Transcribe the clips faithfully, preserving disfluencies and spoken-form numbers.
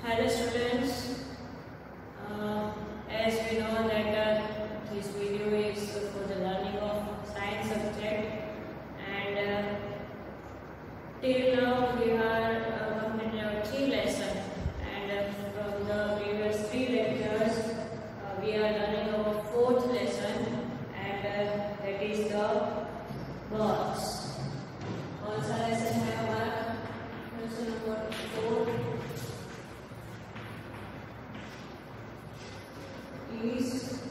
Hello students, uh, as we know that uh, this video is for the learning of science subject, and uh, till now we are uh, completing our three lessons, and uh, from the previous three lectures uh, we are learning our fourth lesson, and uh, that is the birds. कौन सा lesson है हमारा? lesson number four is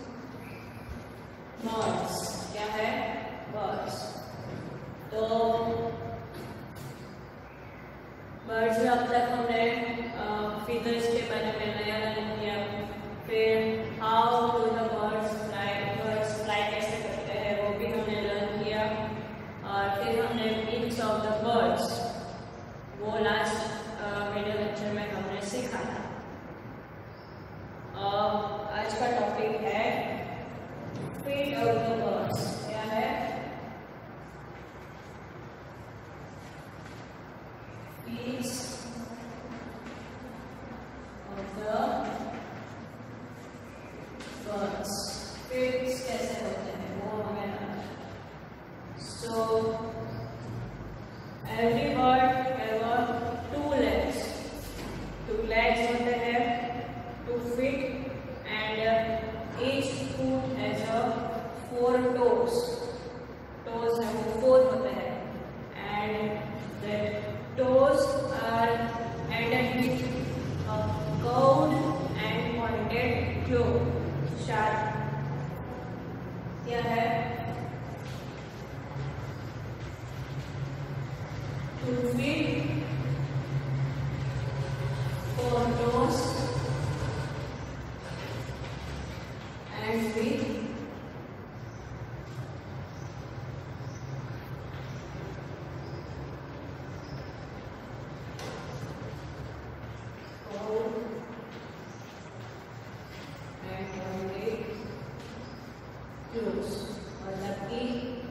birds. क्या है? birds. तो birds में अब तक हमने feathers के बारे में नया लर्न किया, फिर how do the birds fly, birds fly कैसे करते हैं वो भी हमने लर्न किया, और फिर हमने wings of the birds वो लास्ट वीडियो लेक्चर में हमने सीखा था। आज का टॉपिक है फीट ऑफ द बर्ड्स। क्या है? Feets of the birds. Feets कैसे होते हैं वो हमें so every bird have two legs. Two legs होते हैं, two feet, and uh, each foot has a four toes. Toes है वो four होते हैं, and the toes are ended with a curved and pointed claw, sharp. क्या है? Two feet, four toes, and with curved and pointed claws। मतलब कि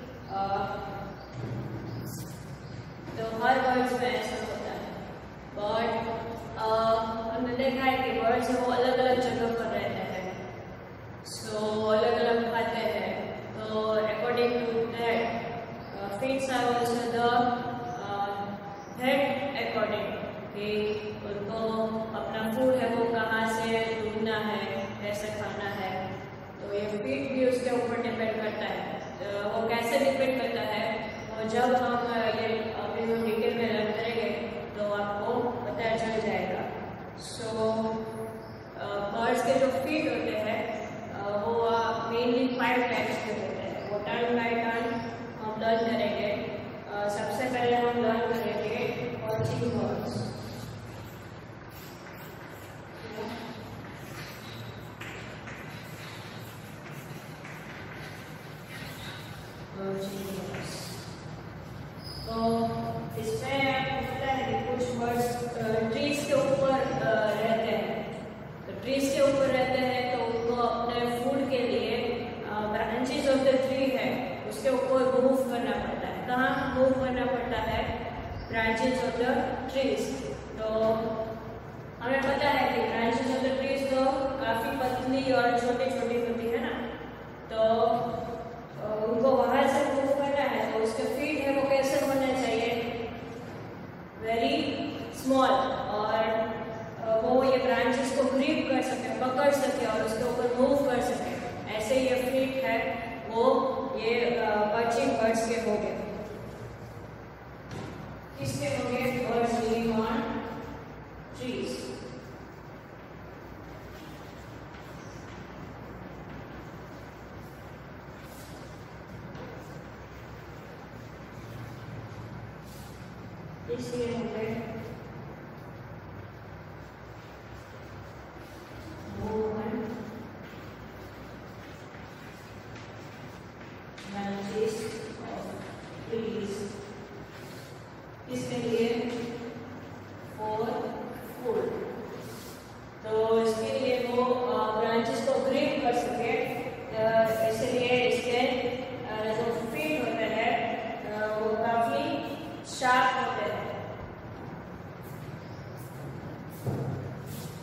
तो हर birds में ऐसा होता है। बर्ड हमने देखा है कि बर्ड्स वो अलग अलग जगह पर रहते हैं, सो अलग अलग खाते हैं, तो according to that feets are also the head according कि उनको अपना फूड है वो कहाँ से ढूंढना है, कैसे खाना है, तो ये फीट भी उसके ऊपर डिपेंड करता है। तो वो कैसे डिपेंड करता है और जब हम ये अभी हम डिटेल में लर्न करेंगे तो आपको पता चल जाएगा। सो बर्ड्स के जो फीट होते हैं वो मेनली फाइव टाइप्स के होते हैं। वो टर्न बाय टर्न हम लर्न करेंगे। uh, सबसे पहले हम लर्न करेंगे पर्चिंग बर्ड्स। पर्चिंग बर्ड्स तो इसमें होता है कि कुछ बर्ड्स ट्रीज के ऊपर रहते हैं। तो ट्रीज के ऊपर रहते हैं तो उनको अपने फूड के लिए ब्रांचेस ऑफ द ट्री है उसके ऊपर मूव करना पड़ता है। कहाँ मूव करना पड़ता है? Branches of the trees. तो हमें पता है कि ब्रांचेस ऑफ द ट्रीज तो काफी पतली और छोटी छोटी होती है ना, तो उनको वहां से मूव करना है तो उसके फीट है वो कैसे होना चाहिए? वेरी स्मॉल, और वो ये ब्रांचेस को ग्रिप कर सके, पकड़ सके और उसके ऊपर मूव कर सके, ऐसे ये फीट है वो ये पर्चिंग बर्ड्स के हो गए। किसके हो गए? Birds living on trees. इसलिए हो गए branches of trees। इसके लिए फॉर फूड, तो इसके लिए वो ब्रांचेस को ग्रिप कर सके, इसलिए इसके जो फीट होते हैं वो काफी शार्प होते हैं।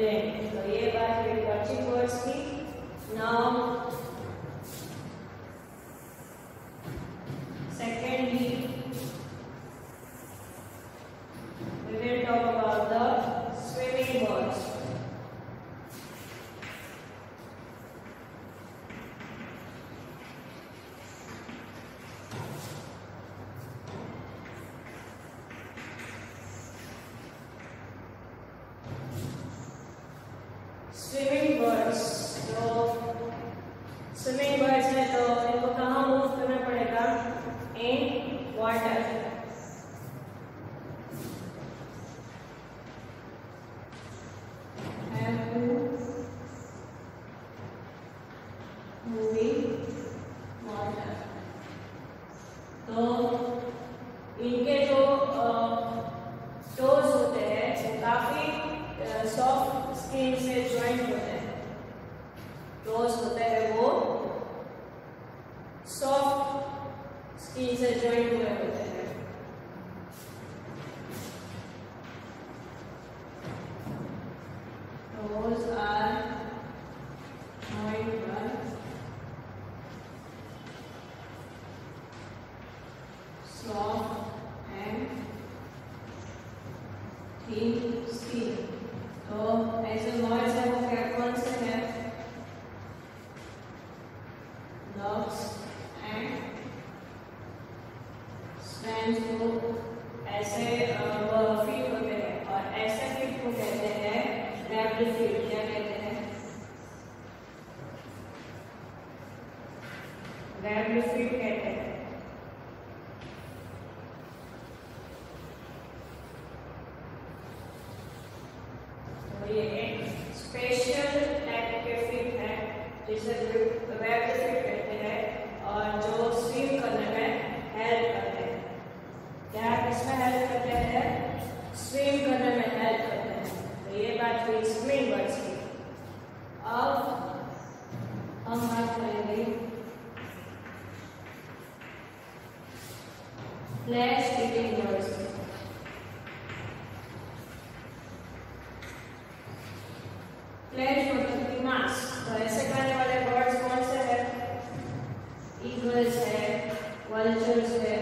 प्लेन। तो ये बात हुई वर्चिंग वर्ड्स की। Now secondly we will talk about the swimming birds. Swimming birds, तो स्विमिंग बर्ड्स है तो इनको कहाँ मूव करना पड़ेगा? In water. Moving water. तो इनके जो टोज होते हैं वो काफी सॉफ्ट स्किन से ज्वाइंट होते हैं। टोज होते हैं वो सॉफ्ट स्किन से ज्वाइंट हुए होते हैं। Toes are joined by soft and thin skin। तो ऐसे वर्ड्स है वो क्या कौन से हैं? डॉग्स एंड स्वैम्स को ऐसे फीट होते हैं और ऐसे फीट को कहते हैं रैप्ड फीट। क्या कहते हैं? रैप्ड फीट कहते हैं। ये एक स्पेशल टाइप के फीट है जिसे रैप्ड फीट कहते हैं और जो स्विम करने में हेल्प करते हैं। क्या इसमें हेल्प करते हैं? स्विम करने में हेल्प करते हैं। तो ये बात हुई स्विमिंग बर्ड्स की। अब हम बात करेंगे फ्लैश ईटिंग बर्ड्स की। फ्लैश मतलब कि मांस। तो ऐसे खाने वाले बर्ड्स कौन से हैं? ईगल्स है, वल्चर्स है,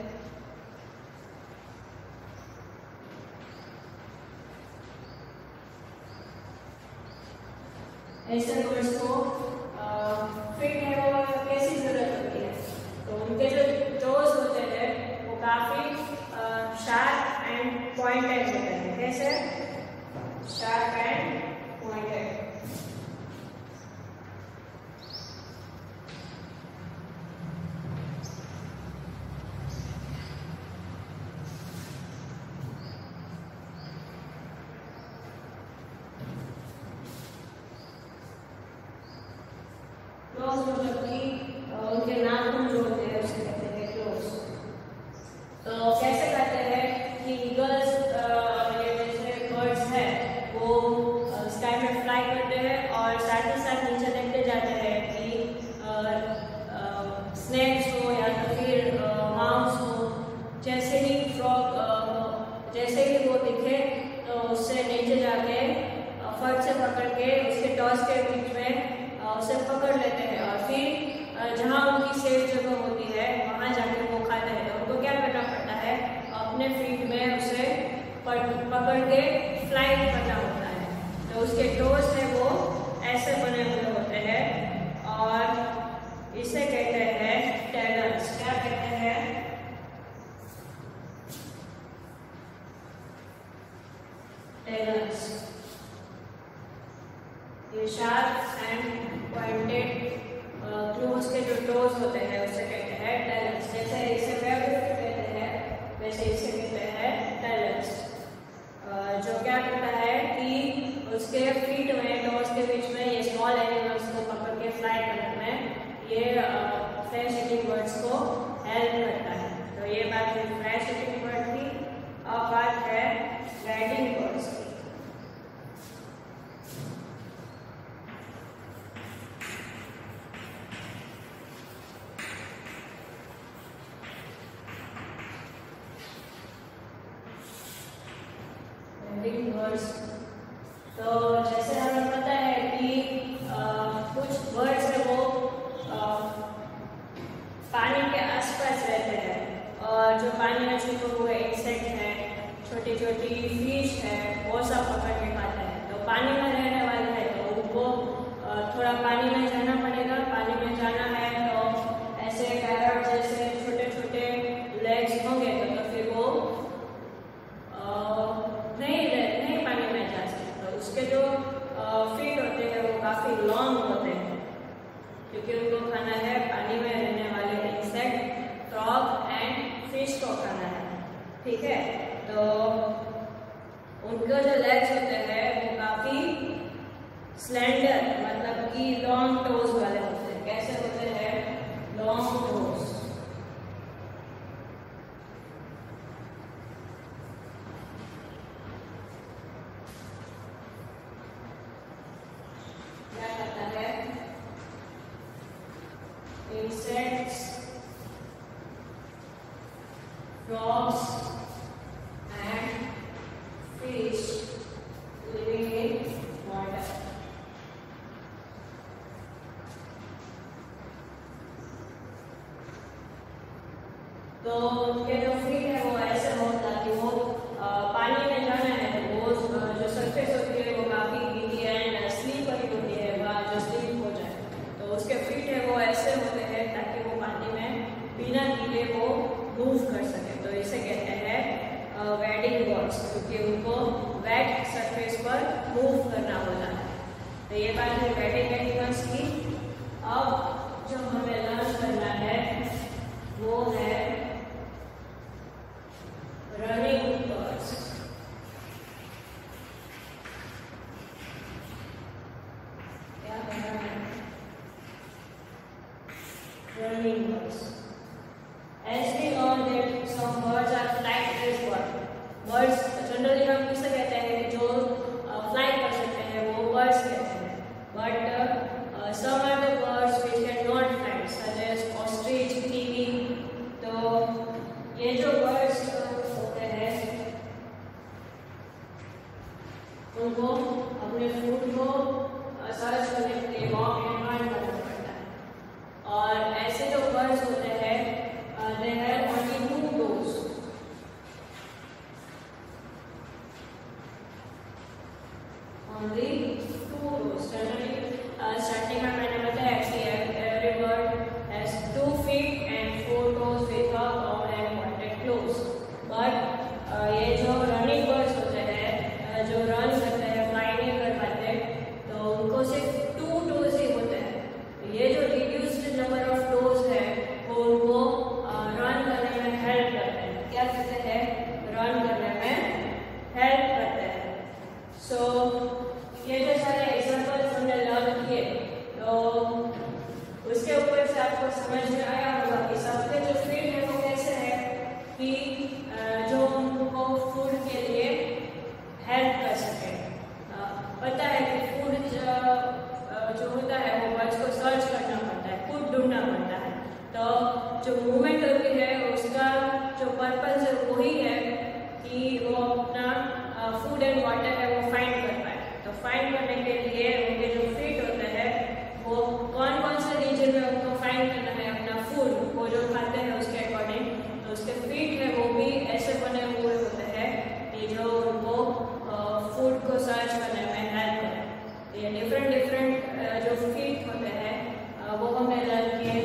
ऐसे बर्ड्स को फिट है वो कैसी जरूरत होती है? तो उनके जो टोज होते हैं वो काफी शार्प एंड पॉइंटेड होते हैं। कैसे? Sharp and pointed. क्लोज मतलब कि उनके नाखून जो होते हैं उसे कहते हैं क्लोज। तो कैसे कहते हैं कि ईगल्स ये जैसे बर्ड्स हैं वो स्काई में फ्लाई करते हैं और साथ ही साथ नीचे देखते जाते हैं कि स्नेक्स हो या तो फिर माउस हो, जैसे ही फ्रॉग जैसे ही वो दिखे तो उससे नीचे जाके फट से पकड़ के उसके टॉस के बीच में उसे पकड़ लेते हैं और फिर जहाँ उनकी सेफ जगह होती है वहाँ जाके वो खाते हैं। तो उनको क्या करना पड़ता है? अपने फीट में उसे पकड़ के फ्लाई करना होता है। तो उसके टोस है वो ऐसे बने हुए होते हैं और इसे कहते हैं टैलन्स। क्या कहते हैं? टैलन्स। ये शार्प एंड पॉइंटेड क्लोज के जो टोज होते हैं उसे कहते हैं टैलन्स। जैसे इसे वेब कहते हैं वैसे इसे कहते हैं टैलन्स। जो क्या करता है कि उसके फीट में टोज के बीच में ये स्मॉल एनिमल्स को पकड़ के फ्लाई करने में ये फ्लैश ईटिंग बर्ड्स को हेल्प करता है। तो ये बात है फ्लैश ईटिंग बर्ड की। अब बात है राइडिंग बर्ड्स की। बर्ड्स तो जैसे हमें पता है कि आ, कुछ बर्ड्स है वो आ, पानी के आसपास रहते हैं, और जो पानी में छुपे हुए इंसेक्ट हैं, छोटी छोटी फिश है, वो सब पकड़ के खाते हैं। तो पानी में रहने वाले हैं तो उनको थोड़ा पानी में जाना पड़ेगा। पानी में जाना है तो ऐसे पैरट जैसे छोटे छोटे लेग्स होंगे तो, तो फिर वो नहीं नहीं पानी में जा सकते। तो उसके जो फीट होते हैं वो काफ़ी लॉन्ग होते हैं, क्योंकि उनको खाना है पानी में रहने वाले इंसेक्ट, फ्रॉग एंड फिश को खाना है। ठीक है, तो उनके जो लेग्स होते हैं वो काफ़ी स्लेंडर, मतलब कि लॉन्ग टोज वाले होते हैं। कैसे होते हैं? Long toes. क्या करता है? Insects, frogs and fish living in water. तो उनके जो फीट है वो ऐसे हो ताकि वो आ, पानी में जाना है तो वो जो सरफेस होती है वो काफ़ी गीली एंड स्लीपरी होती है, वहाँ जो स्लिप हो जाए। तो उसके फीट है वो ऐसे होते हैं ताकि वो पानी में बिना गीले वो मूव कर सके। तो इसे कहते हैं वेडिंग बर्ड्स, क्योंकि उनको वेट सरफेस पर मूव करना होता है। तो ये बात है वेडिंग एनिमल्स की। अब जो हमें लर्न करना है वो है रनिंग बर्ड्स। क्या करना है? Running birds. As we know that some birds are flight-based birds. Birds generally हम किसे कहते हैं कि जो फ्लाई कर सकते हैं वो बर्ड्स कहते हैं। But some are the birds which cannot fly, such as ostrich, kiwi। तो ये जो बर्ड्स होते हैं उनको अपने फूड को सर्च करने के लिए वॉक एंड रन करना पड़ता है। और ऐसे जो बर्ड्स होते हैं they have only two toes। Only two toes। Generally, uh, starting में मैंने बताया कि every bird has two feet and four toes with a long and pointed claws। But uh, ये जो running birds होते हैं, uh, जो run करते हैं, fly नहीं कर पाते, तो उनको सिर्फ two toes ही होते हैं। ये जो reduced number of toes है वो उनको रन करने में हेल्प करते हैं। क्या करते हैं? रन करने में हेल्प करते हैं। सो so, ये जो सारे एग्जाम्पल्स हमने लर्न किए तो उसके ऊपर से आपको समझ में आया होगा कि सबके जो फीड है वो कैसे है कि जो उनको फूड के लिए हेल्प कर सके। पता है कि फूड जो होता है वो बर्ड्स को सर्च करना पड़ता है, फूड ढूंढना पड़ता है। तो जो मूवमेंट होती है उसका जो पर्पस है वही है कि वो अपना फूड एंड वाटर है वो फाइंड कर पाए। तो फाइंड करने के लिए उनके जो फीट होते हैं वो कौन कौन से रीजन में उनको फाइंड करना है अपना फूड, वो जो खाते हैं उसके अकॉर्डिंग। तो उसके फीट है वो भी ऐसे बने हुए होते हैं कि जो उनको फूड को सर्च करने में हेल्प करें। ये डिफरेंट डिफरेंट जो फीट होते हैं वो हमने लर्न किए।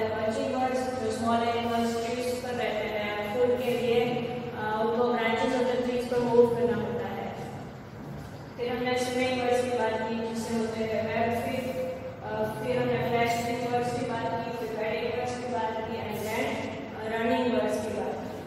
जो स्मॉल एनिमल्स ट्रीज पर रहते हैं, फूड के लिए उनको ब्रांचेस ऑफ द ट्रीज पर मूव करना होता है। फिर हमने स्विमिंग बर्ड्स की बात की जिससे होते हैं वेब फीट। फिर हमने फ्लैश फिश बर्ड्स की बात की, फिर वेडिंग बर्ड्स की बात की एंड देन रनिंग बर्ड्स की बात की।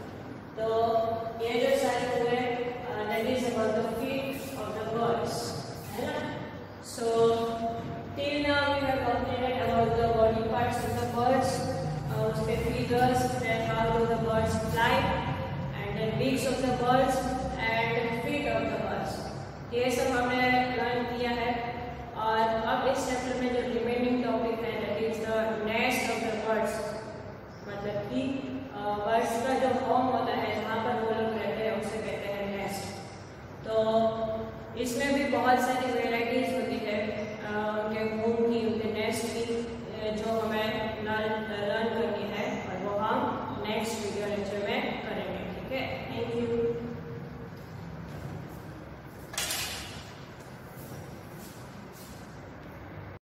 तो ये जो सारे हुए that is about the feet of the birds, है ना। सो till now we have completed about the body parts of the birds, uh, उसके feathers, then how do the birds fly, and then beaks of the birds and feet of the birds। ये सब हमने learn किया है। और अब इस chapter में जो रिमेनिंग टॉपिक है that is the nest of the birds, मतलब कि बर्ड्स का जो होम होता है जहाँ पर वो लोग रहते हैं उसे कहते हैं नेस्ट। तो इसमें भी बहुत सारी